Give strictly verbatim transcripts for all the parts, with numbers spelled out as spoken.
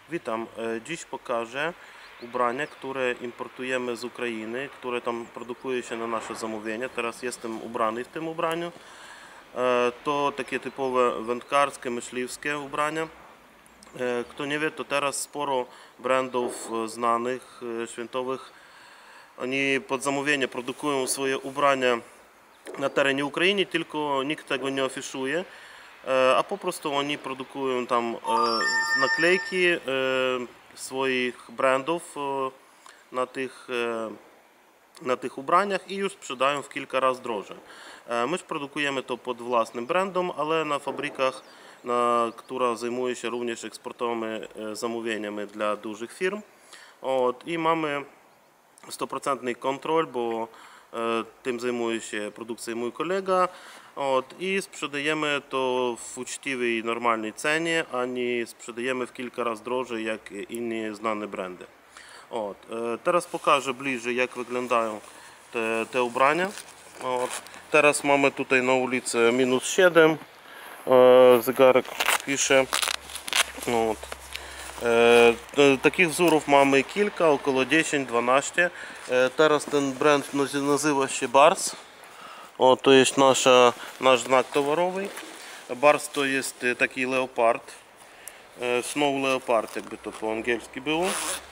Witam. Dziś pokażę ubrania, które importujemy z Ukrainy, które tam produkuje się na nasze zamówienie. Teraz jestem ubrany w tym ubraniu. To takie typowe wędkarskie, myśliwskie ubrania. Kto nie wie, to teraz sporo brandów znanych, świętowych. Oni pod zamówienie produkują swoje ubrania na terenie Ukrainy, tylko nikt tego nie afiszuje. A po prostu oni produkują tam naklejki swoich brandów na tych, na tych ubraniach i już sprzedają w kilka razy drożej. My produkujemy to pod własnym brandem, ale na fabrykach, na, która zajmuje się również eksportowymi zamówieniami dla dużych firm. Od, I mamy sto procent kontrol, bo tym zajmuje się produkcją mój kolega. От, і спrzedajemy to w uczciwej, normalnej cenie, a nie sprzedajemy w kilka razy drożej jak inne znane brandy. От, teraz pokażę bliżej, jak wyglądają te, te ubrania. От, teraz mamy tutaj na ulicy minus siedem, zegarek pisze. От. Takich wzorów mamy kilka, około dziesięć dwanaście. Teraz ten brand nazywa się Bars. O, to jest nasza, nasz znak towarowy. Bars to jest taki leopard. Snow leopard, jakby to po angielsku było.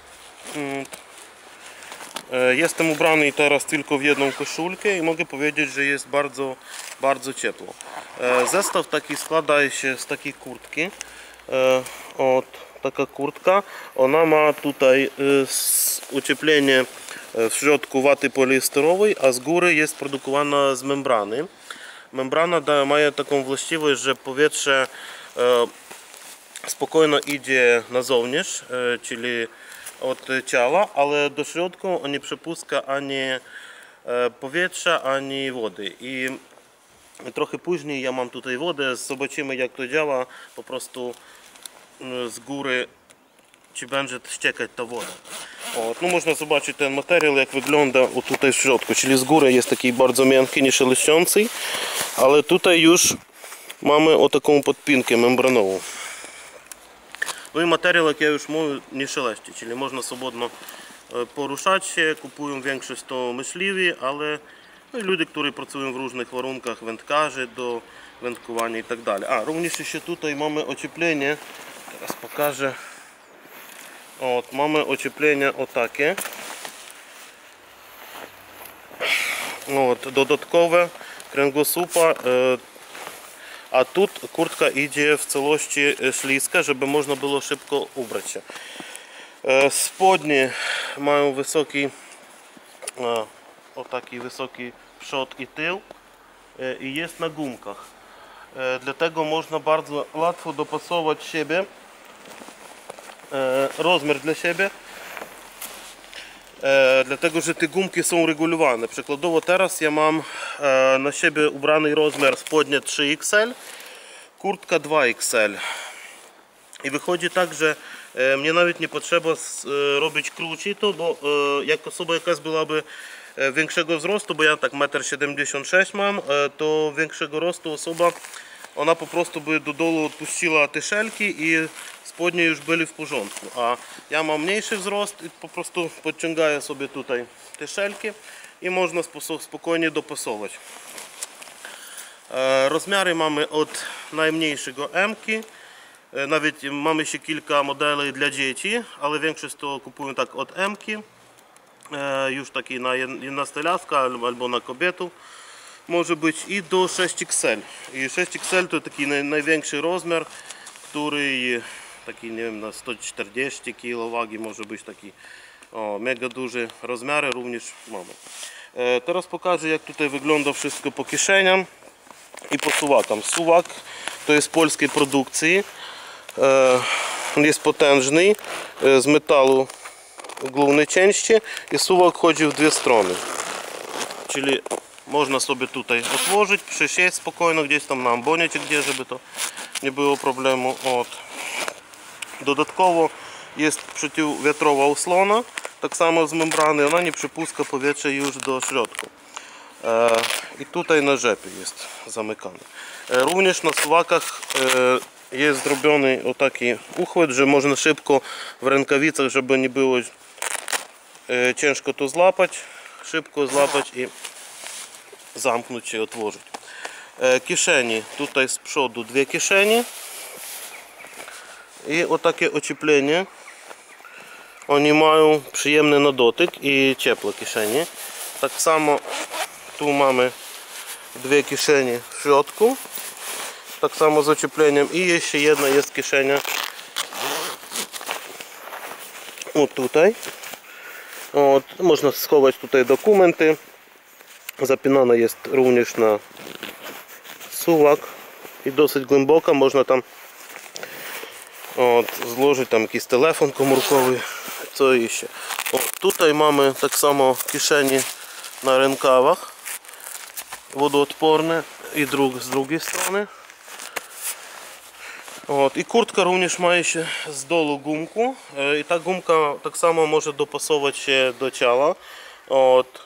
Jestem ubrany teraz tylko w jedną koszulkę i mogę powiedzieć, że jest bardzo, bardzo ciepło. Zestaw taki składa się z takiej kurtki. O, taka kurtka. Ona ma tutaj ucieplenie w środku waty poliesterowej, a z góry jest produkowana z membrany. Membrana da, ma taką właściwość, że powietrze e, spokojnie idzie na zewnątrz, e, czyli od ciała, ale do środka nie przepuszcza ani e, powietrza, ani wody. I trochę później ja mam tutaj wodę, zobaczymy, jak to działa. Po prostu z góry czy będzie ściekać ta woda. O, no można zobaczyć ten materiał, jak wygląda o tutaj w środku, czyli z góry jest taki bardzo miękki, nie szeleszczący, ale tutaj już mamy o taką podpinkę membranową. No i materiał, jak ja już mówię, nie szeleści, czyli można swobodno poruszać się, kupują większość to myśliwi, ale no i ludzie, którzy pracują w różnych warunkach, wędkarzy do wędkowania i tak dalej. A, również jeszcze tutaj mamy ocieplenie, teraz pokażę. От, mamy ocieplenie o takie. От, dodatkowe kręgosłupa, a tu kurtka idzie w całości śliska, żeby można było szybko ubrać się. Spodnie mają wysoki, o taki wysoki przód i tył i jest na gumkach. Dlatego można bardzo łatwo dopasować siebie. Rozmiar dla siebie, e, dlatego że te gumki są regulowane. Przykładowo teraz ja mam e, na siebie ubrany rozmiar spodnie trzy X L, kurtka dwa X L i wychodzi tak, że e, mnie nawet nie potrzeba z, e, robić krócej to, bo e, jak osoba jakaś byłaby e, większego wzrostu, bo ja tak metr siedemdziesiąt sześć mam, e, to większego rostu osoba, ona po prostu by do dołu odpuściła te szelki i spodnie już byli w porządku, a ja mam mniejszy wzrost i po prostu podciągaję sobie tutaj te szelki i można spokojnie dopasować. Rozmiary mamy od najmniejszego M-ki, nawet mamy się kilka modeli dla dzieci, ale większość to kupują tak od M-ki, już taki na jednostolatka albo na kobietę. Może być i do sześć X L. I sześć X L to taki największy rozmiar, który taki, nie wiem, na sto czterdzieści kilo wagi może być taki o, mega duży rozmiary również mamy. E, teraz pokażę, jak tutaj wygląda wszystko po kieszeniam i po suwakam. Suwak to jest polskiej produkcji, e, jest potężny, e, z metalu głównej części i suwak chodzi w dwie strony, czyli można sobie tutaj otworzyć, przesieć spokojnie gdzieś tam na ambonie czy gdzie, żeby to nie było problemu. Od. Dodatkowo jest przeciwwiatrowa osłona, tak samo z membrany, ona nie przypuszcza powietrza już do środka. E, I tutaj na rzepie jest zamykane. E, również na suwakach e, jest zrobiony o taki uchwyt, że można szybko w rękawicach, żeby nie było e, ciężko to złapać, szybko złapać i zamknąć i otworzyć. E, kieszeni, tutaj z przodu dwie kieszenie i o takie ocieplenie. Oni mają przyjemny na dotyk i ciepłe kieszenie. Tak samo tu mamy dwie kieszenie w środku, tak samo z ociepleniem, i jeszcze jedna jest kieszenia o tutaj. O, można schować tutaj dokumenty. Zapinana jest również na suwak i dosyć głęboka, można tam от, złożyć tam jakiś telefon komórkowy, co jeszcze. O, tutaj mamy tak samo kieszenie na rękawach wodoodporne i drug, z drugiej strony. От, i kurtka również ma się z dolu gumkę i ta gumka tak samo może dopasować się do ciała. От,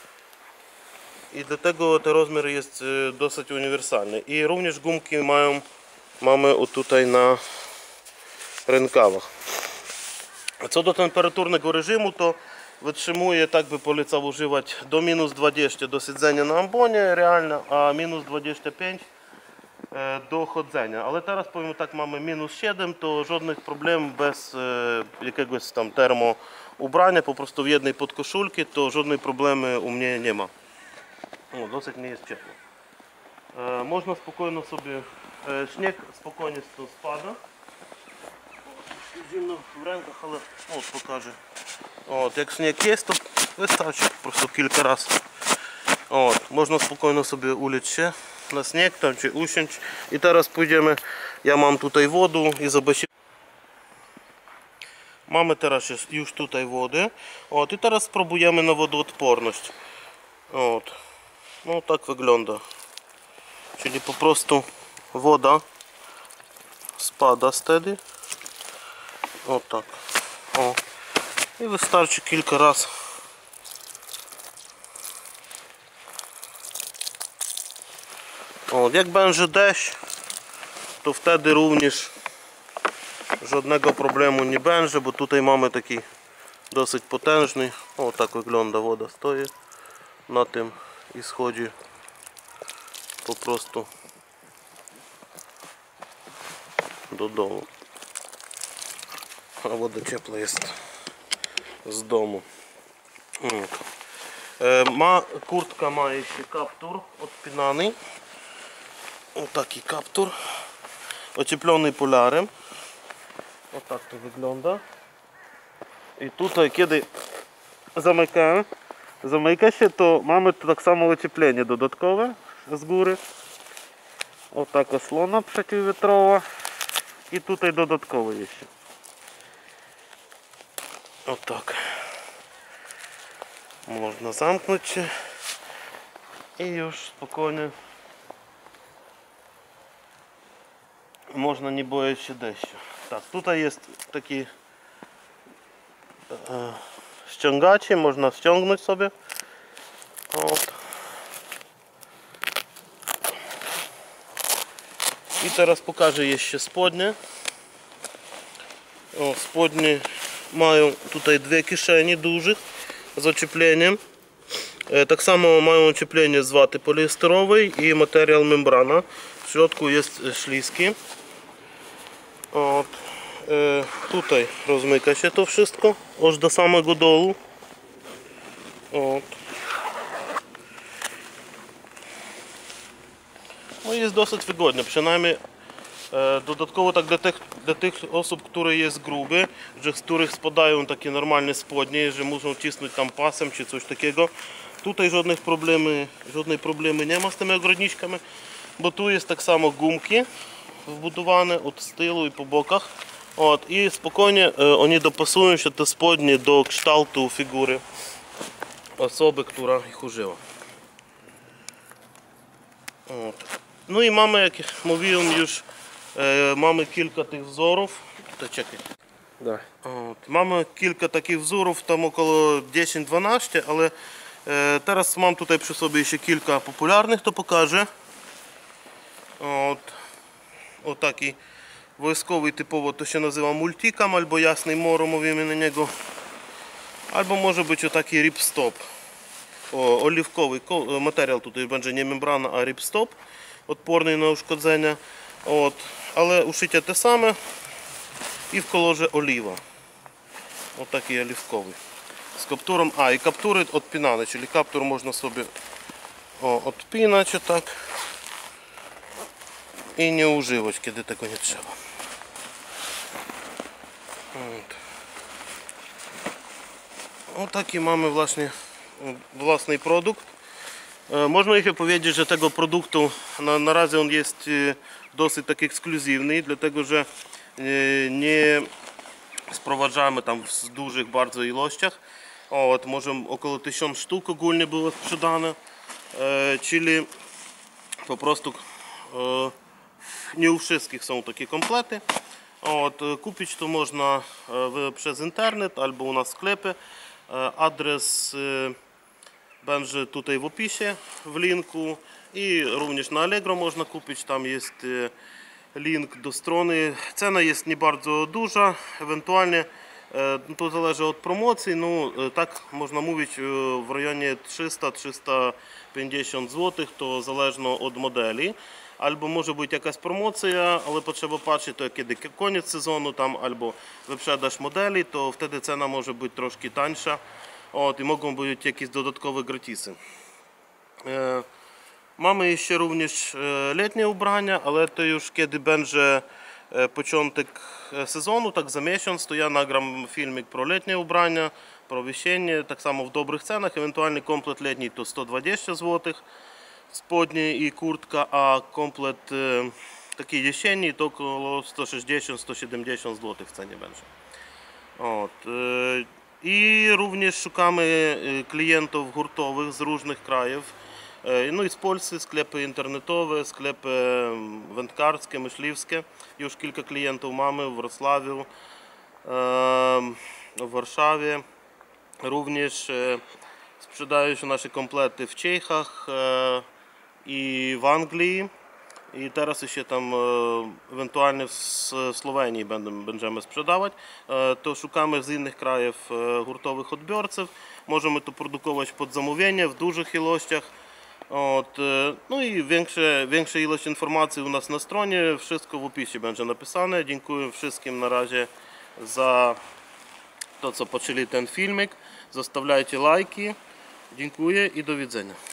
i dlatego ten rozmiar jest dosyć uniwersalny. I również gumki mają, mamy o tutaj na rękawach. Co do temperaturnego reżimu, to wytrzymuje, tak by polecał używać, do minus dwadzieścia do siedzenia na ambonie realnie, a minus dwadzieścia pięć do chodzenia. Ale teraz powiem tak, mamy minus siedem, to żadnych problemów bez e, jakiegoś tam termo ubrania, po prostu w jednej podkoszulki, to żadnych problemów u mnie nie ma. O, dosyć nie jest ciepło. E, można spokojnie sobie, e, śnieg spokojnie to spada. Zimno w rękach, ale от, pokażę. От, jak śnieg jest, to wystarczy po prostu kilka razy. От, można spokojnie sobie ulec się na śnieg tam, czy usiąść. I teraz pójdziemy, ja mam tutaj wodę i zobaczymy. Mamy teraz już tutaj wodę. От, i teraz spróbujemy na wodoodporność. От. No tak wygląda. Czyli po prostu woda spada wtedy. O tak. O. I wystarczy kilka razy. O, jak będzie deszcz, to wtedy również żadnego problemu nie będzie, bo tutaj mamy taki dosyć potężny. O, tak wygląda woda, stoi na tym i schodzi po prostu do domu. A woda ciepła jest z domu. E, ma, kurtka ma jeszcze kaptur odpinany. O taki kaptur ocieplony polarem. O tak to wygląda. I tutaj kiedy zamykamy, zamyka się, to mamy tu tak samo ocieplenie dodatkowe z góry. O taka osłona przeciwwiatrowa i tutaj dodatkowe jeszcze. O tak. Można zamknąć się i już spokojnie można nie boić się deszczu. Tak, tutaj jest taki e, ściągacie, można ściągnąć sobie. O. I teraz pokażę jeszcze spodnie. O, spodnie mają tutaj dwie kieszenie dużych z ociepleniem. E, tak samo mają ocieplenie z waty poliesterowej i materiał membrana. W środku jest śliski. От, e, tutaj rozmyka się to wszystko aż do samego dołu. От. No jest dosyć wygodnie, przynajmniej e, dodatkowo tak dla tych, dla tych osób, które jest gruby, że z których spadają takie normalne spodnie, że muszą cisnąć tam pasem czy coś takiego. Tutaj żadnych problemy, żadnej problemy nie ma z tymi ograniczkami, bo tu jest tak samo gumki wbudowane od tyłu i po bokach. От, i spokojnie e, oni dopasują się te spodnie do kształtu figury osoby, która ich użyła. От. No i mamy, jak mówiłem już, e, mamy kilka tych wzorów. To czekaj. Давай. От. Mamy kilka takich wzorów, tam około dziesięć dwanaście, ale e, teraz mam tutaj przy sobie jeszcze kilka popularnych, to pokażę. От. O taki wojskowy typowo to się nazywa multicam albo jasny moro, mówimy na niego. Albo może być o taki ripstop. O, oliwkowy materiał tutaj będzie nie membrana, a ripstop, odporny na uszkodzenia. От, але ушиття те саме і в колорze оліва. Отакий олівковий. З каптуром, а і каптури відпінали, czyli каптур можна собі відпінати так і не уживати, коли такого не треба. От. Отакий mamy właśnie własny produkt. Można jeszcze powiedzieć, że tego produktu na, na razie on jest dosyć tak ekskluzywny, dlatego że nie sprowadzamy tam w dużych bardzo ilościach. От, może około tysiąc sztuk ogólnie było sprzedane, czyli po prostu nie u wszystkich są takie komplety. От, kupić to można przez internet albo u nas w sklepie. Adres będzie tutaj w opisie, w linku, i również na Allegro można kupić, tam jest link do strony. Cena jest nie bardzo duża, ewentualnie to zależy od promocji, no tak można mówić w rejonie trzysta do trzystu pięćdziesięciu złotych, to zależno od modeli. Albo może być jakaś promocja, ale potrzeba patrzeć, to kiedy koniec sezonu tam, albo wyprzedaż modeli, to wtedy cena może być troszkę tańsza. От, i mogą być jakieś dodatkowe gratisy. E, mamy jeszcze również letnie ubrania, ale to już kiedy będzie początek sezonu, tak za miesiąc, to ja nagram filmik pro letnie ubrania, pro wisiennie, tak samo w dobrych cenach. Ewentualnie komplet letni to sto dwadzieścia złotych, spodnie i kurtka, a komplet e, taki jesienni to około sto sześćdziesiąt do stu siedemdziesięciu złotych w cenie będzie. От, e, I również szukamy klientów hurtowych z różnych krajów. No i z Polski sklepy internetowe, sklepy wędkarskie, myśliwskie. Już kilka klientów mamy w Wrocławiu, w Warszawie. Również sprzedają się nasze komplety w Czechach i w Anglii. I teraz jeszcze tam ewentualnie w Słowenii będziemy sprzedawać. To szukamy z innych krajów hurtowych odbiorców. Możemy to produkować pod zamówienie w dużych ilościach. От, no i większe, większa ilość informacji u nas na stronie. Wszystko w opisie będzie napisane. Dziękuję wszystkim na razie za to, co patrzyli ten filmik. Zostawiajcie lajki. Dziękuję i do widzenia.